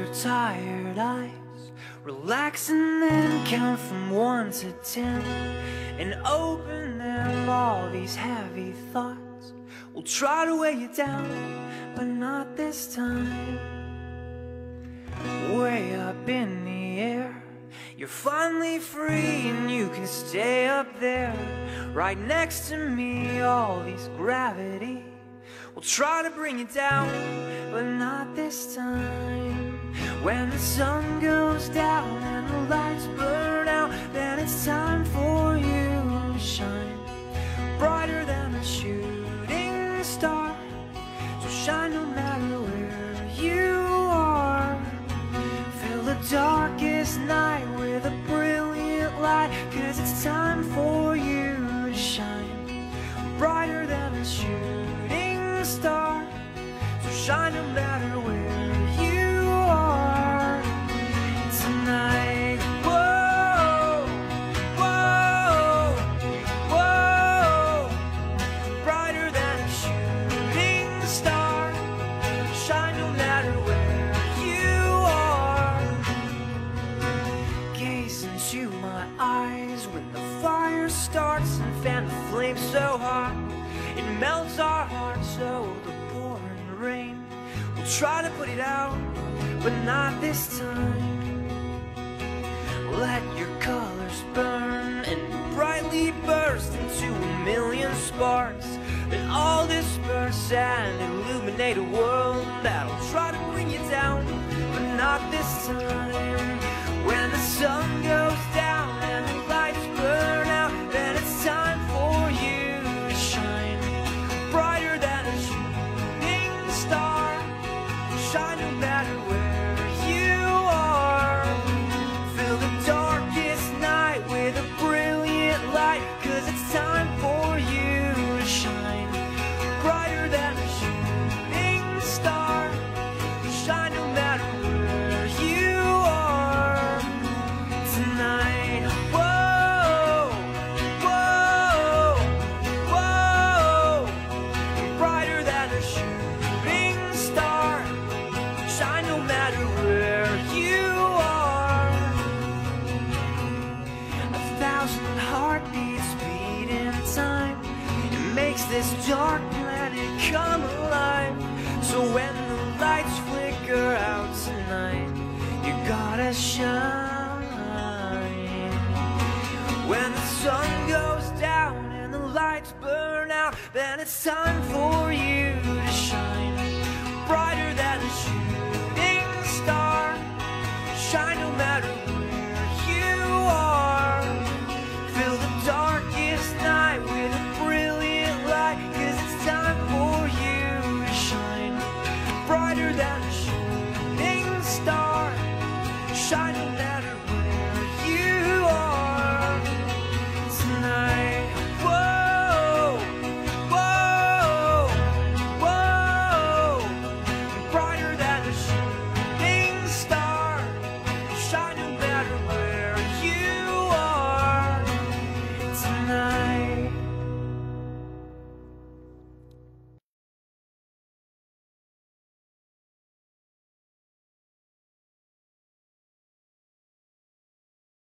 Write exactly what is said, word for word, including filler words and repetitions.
tired eyes, relax and then count from one to ten, and open them. All these heavy thoughts will try to weigh you down, but not this time. Way up in the air, you're finally free, and you can stay up there right next to me. All these gravity will try to bring you down, but not this time. When the sun goes down and the lights burn out, then it's time for you to shine brighter than a shooting star. So shine no matter where you are. Fill the darkest night with a brilliant light, 'cause it's time for you to shine brighter than a shooting star. So shine no matter where you are tonight. Whoa, whoa, whoa, brighter than a shooting star. Shine no matter where you are. Gaze into my eyes when the fire starts, and fan the flame so hot it melts our hearts. So the pouring rain will try to put it out, but not this time. Let your colors burn and brightly burst into a million sparks, then all disperse and illuminate a world that'll try to bring you down, but not this time. When the sun goes down and the lights burn out, then it's time for you to shine brighter than a shooting star. Shine no matter where you are. Fill the darkest night with a brilliant light, 'cause it's time for you to shine brighter than a shooting star. Shine no matter where you are tonight. Whoa, whoa, whoa, brighter than a shooting star. Shine no matter where you are. A thousand heartbeats beat in time, it makes this dark planet come alive. So when the lights flicker out tonight, you gotta shine. When the sun goes down and the lights burn out, then it's time for you to shine